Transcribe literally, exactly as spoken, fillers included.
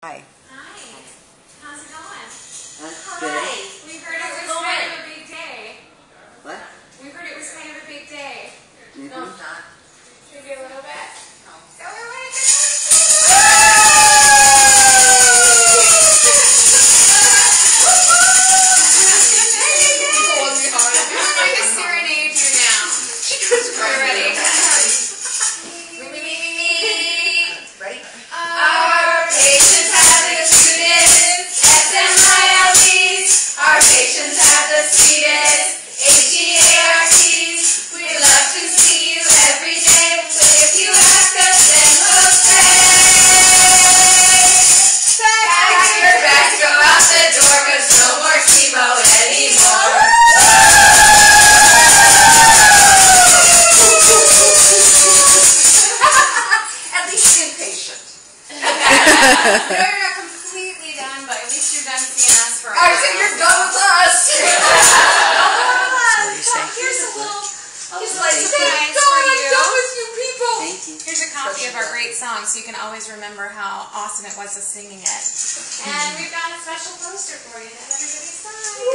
Hi. Hi. How's it going? That's Hi. good. We heard it was kind of a big day. What? We heard it was kind of a big day. Mm-hmm. No, it's not. Maybe a little bit. No. So we went to I'm going to serenade you now. We're ready. Me, me, me, me, me. Ready? Our patients have the cutest S M I L Ts. Our patients have the sweetest H E A R Ts. We love to see you every day, but if you ask us, then we'll say, pack your bags, go out the door, 'cause no more chemo anymore. At least inpatient. No, you're not completely done, but at least you're done seeing us for a I while. said you're done with us. Here's a little, here's a Thank little you. surprise God, for I'm you. done with you people. Thank you. Here's a copy of our great song, so you can always remember how awesome it was us singing it. And we've got a special poster for you that everybody signed.